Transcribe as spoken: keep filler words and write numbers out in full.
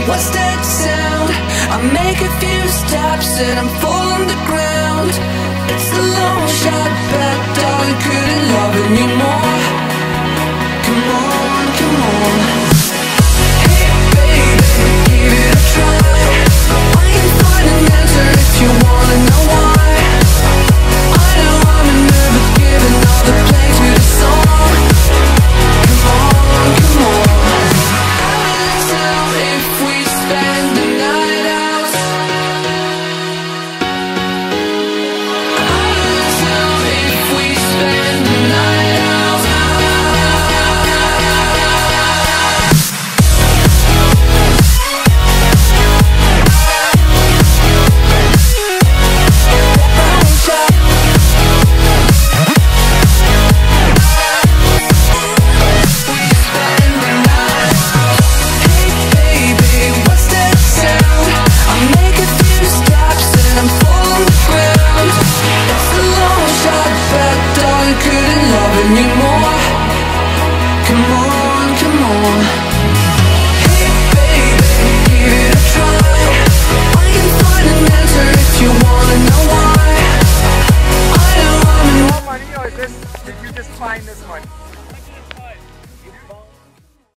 What's that sound? I make a few steps and I'm falling to ground. It's the long shot bet, darling, couldn't love anymore. Come on, come on.